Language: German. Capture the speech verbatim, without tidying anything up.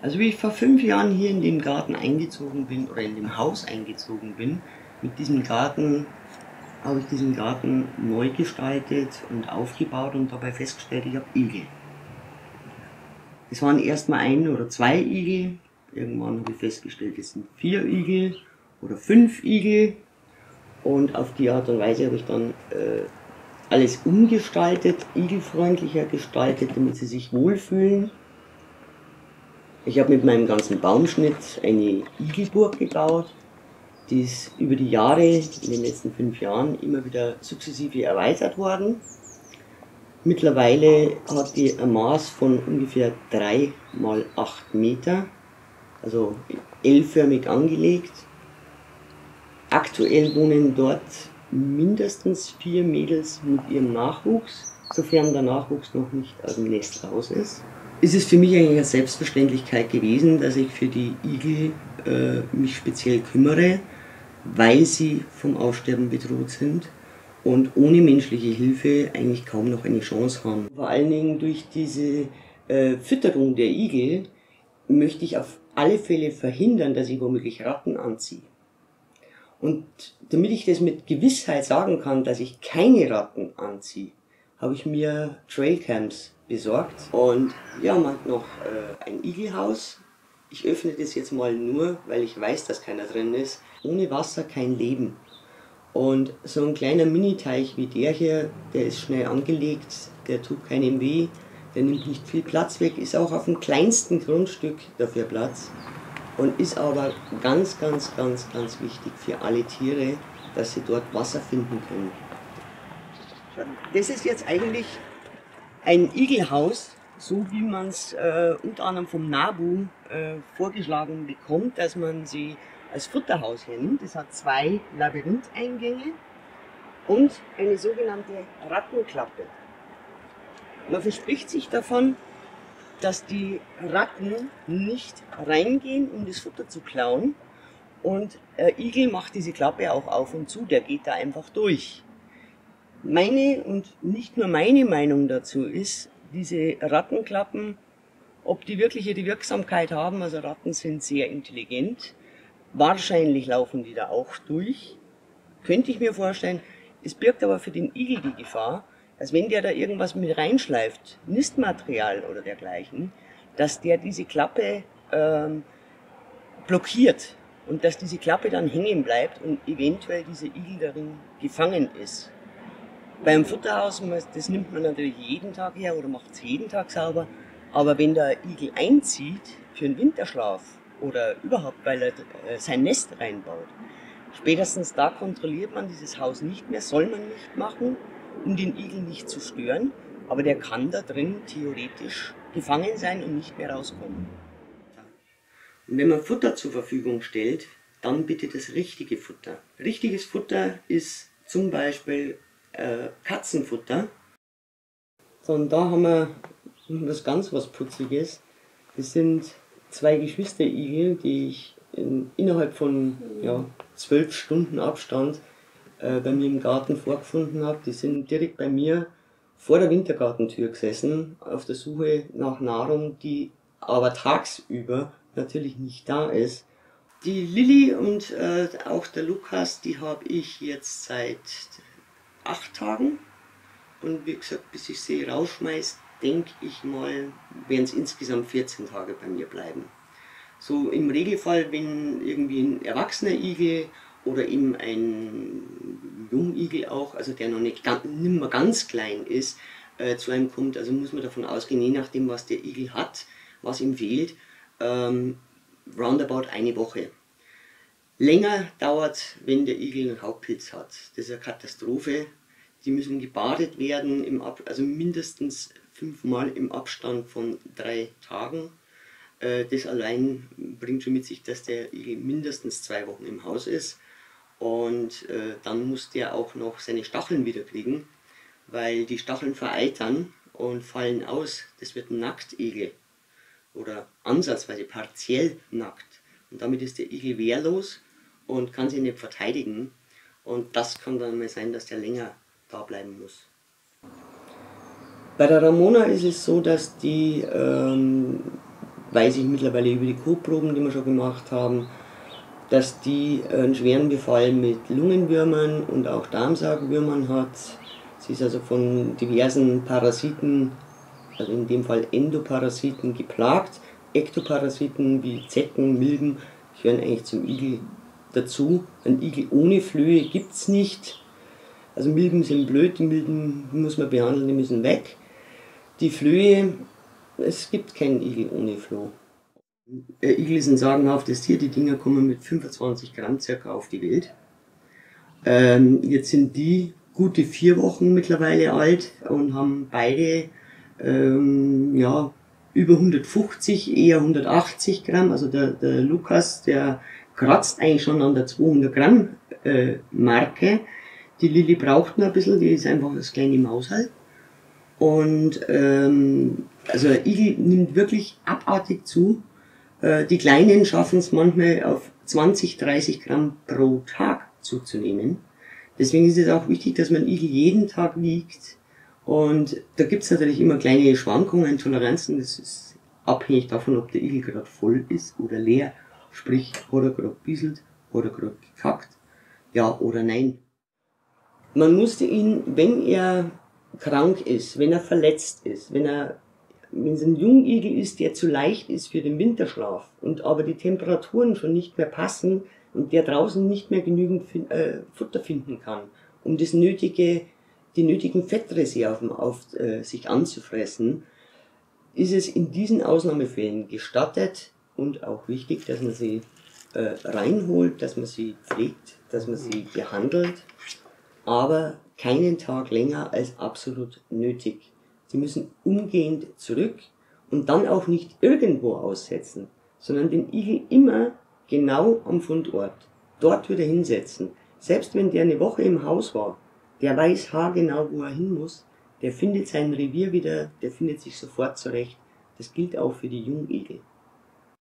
Also wie ich vor fünf Jahren hier in den Garten eingezogen bin oder in dem Haus eingezogen bin, mit diesem Garten habe ich diesen Garten neu gestaltet und aufgebaut und dabei festgestellt, ich habe Igel. Es waren erstmal ein oder zwei Igel, irgendwann habe ich festgestellt, es sind vier Igel oder fünf Igel und auf die Art und Weise habe ich dann äh, alles umgestaltet, igelfreundlicher gestaltet, damit sie sich wohlfühlen. Ich habe mit meinem ganzen Baumschnitt eine Igelburg gebaut. Die ist über die Jahre, in den letzten fünf Jahren, immer wieder sukzessive erweitert worden. Mittlerweile hat die ein Maß von ungefähr drei mal acht Meter, also L-förmig angelegt. Aktuell wohnen dort mindestens vier Mädels mit ihrem Nachwuchs, sofern der Nachwuchs noch nicht aus dem Nest raus ist. Es ist für mich eigentlich eine Selbstverständlichkeit gewesen, dass ich für die Igel äh, mich speziell kümmere, weil sie vom Aussterben bedroht sind und ohne menschliche Hilfe eigentlich kaum noch eine Chance haben. Vor allen Dingen durch diese äh, Fütterung der Igel möchte ich auf alle Fälle verhindern, dass ich womöglich Ratten anziehe. Und damit ich das mit Gewissheit sagen kann, dass ich keine Ratten anziehe, habe ich mir Trailcams besorgt. Und ja, man hat noch äh, ein Igelhaus. Ich öffne das jetzt mal nur, weil ich weiß, dass keiner drin ist. Ohne Wasser kein Leben. Und so ein kleiner Mini-Teich wie der hier, der ist schnell angelegt, der tut keinem weh, der nimmt nicht viel Platz weg, ist auch auf dem kleinsten Grundstück dafür Platz. Und ist aber ganz, ganz, ganz, ganz wichtig für alle Tiere, dass sie dort Wasser finden können. Das ist jetzt eigentlich ein Igelhaus, so wie man es äh, unter anderem vom NABU äh, vorgeschlagen bekommt, dass man sie als Futterhaus hernimmt. Es hat zwei Labyrintheingänge und eine sogenannte Rattenklappe. Man verspricht sich davon, dass die Ratten nicht reingehen, um das Futter zu klauen. Und äh, Igel macht diese Klappe auch auf und zu, der geht da einfach durch. Meine und nicht nur meine Meinung dazu ist, diese Rattenklappen, ob die wirklich ihre Wirksamkeit haben, also Ratten sind sehr intelligent, wahrscheinlich laufen die da auch durch, könnte ich mir vorstellen. Es birgt aber für den Igel die Gefahr, dass wenn der da irgendwas mit reinschleift, Nistmaterial oder dergleichen, dass der diese Klappe ähm, blockiert und dass diese Klappe dann hängen bleibt und eventuell dieser Igel darin gefangen ist. Beim Futterhaus, das nimmt man natürlich jeden Tag her oder macht es jeden Tag sauber, aber wenn der Igel einzieht für einen Winterschlaf oder überhaupt, weil er äh, sein Nest reinbaut, spätestens da kontrolliert man dieses Haus nicht mehr, soll man nicht machen, um den Igel nicht zu stören, aber der kann da drin theoretisch gefangen sein und nicht mehr rauskommen. Und wenn man Futter zur Verfügung stellt, dann bitte das richtige Futter. Richtiges Futter ist zum Beispiel äh, Katzenfutter. So, und da haben wir was ganz was Putziges. Das sind zwei Geschwisterigel, die ich in, innerhalb von ja, zwölf Stunden Abstand äh, bei mir im Garten vorgefunden habe. Die sind direkt bei mir vor der Wintergartentür gesessen, auf der Suche nach Nahrung, die aber tagsüber natürlich nicht da ist. Die Lilly und äh, auch der Lukas, die habe ich jetzt seit acht Tagen. Und wie gesagt, bis ich sie rausschmeiße, denke ich mal, werden es insgesamt vierzehn Tage bei mir bleiben. So im Regelfall, wenn irgendwie ein erwachsener Igel oder eben ein Jungigel auch, also der noch nicht, nicht mehr ganz klein ist, äh, zu einem kommt, also muss man davon ausgehen, je nachdem was der Igel hat, was ihm fehlt, ähm, roundabout eine Woche. Länger dauert, wenn der Igel einen Hautpilz hat. Das ist eine Katastrophe. Die müssen gebadet werden, im Ab also mindestens fünfmal im Abstand von drei Tagen. Äh, das allein bringt schon mit sich, dass der Igel mindestens zwei Wochen im Haus ist. Und äh, dann muss der auch noch seine Stacheln wieder kriegen, weil die Stacheln vereitern und fallen aus. Das wird ein Nacktigel oder ansatzweise partiell nackt. Und damit ist der Igel wehrlos und kann sich nicht verteidigen. Und das kann dann mal sein, dass der länger da bleiben muss. Bei der Ramona ist es so, dass die, ähm, weiß ich mittlerweile über die Kotproben, die wir schon gemacht haben, dass die einen schweren Befall mit Lungenwürmern und auch Darmsaugwürmern hat. Sie ist also von diversen Parasiten, also in dem Fall Endoparasiten, geplagt. Ektoparasiten wie Zecken, Milben gehören eigentlich zum Igel dazu. Ein Igel ohne Flöhe gibt es nicht. Also Milben sind blöd, die Milben muss man behandeln, die müssen weg. Die Flöhe, es gibt keinen Igel ohne Floh. Der Igel ist ein sagenhaftes Tier, die Dinger kommen mit fünfundzwanzig Gramm circa auf die Welt. Ähm, jetzt sind die gute vier Wochen mittlerweile alt und haben beide ähm, ja, über hundertfünfzig, eher hundertachtzig Gramm. Also der, der Lukas, der kratzt eigentlich schon an der zweihundert Gramm äh, Marke. Die Lilly braucht noch ein bisschen, die ist einfach das kleine Maushalt. Und ähm, also der Igel nimmt wirklich abartig zu. Äh, die Kleinen schaffen es manchmal auf zwanzig, dreißig Gramm pro Tag zuzunehmen. Deswegen ist es auch wichtig, dass man Igel jeden Tag wiegt. Und da gibt es natürlich immer kleine Schwankungen, Toleranzen. Das ist abhängig davon, ob der Igel gerade voll ist oder leer. Sprich, hat er gerade bieselt, hat er gerade gekackt, ja oder nein. Man musste ihn, wenn er krank ist, wenn er verletzt ist, wenn er, wenn es ein Jungigel ist, der zu leicht ist für den Winterschlaf und aber die Temperaturen schon nicht mehr passen und der draußen nicht mehr genügend äh, Futter finden kann, um das nötige, die nötigen Fettreserven auf äh, sich anzufressen, ist es in diesen Ausnahmefällen gestattet und auch wichtig, dass man sie äh, reinholt, dass man sie pflegt, dass man sie behandelt, aber keinen Tag länger als absolut nötig. Sie müssen umgehend zurück und dann auch nicht irgendwo aussetzen, sondern den Igel immer genau am Fundort, dort wieder hinsetzen. Selbst wenn der eine Woche im Haus war, der weiß haargenau, wo er hin muss, der findet sein Revier wieder, der findet sich sofort zurecht. Das gilt auch für die Jungigel.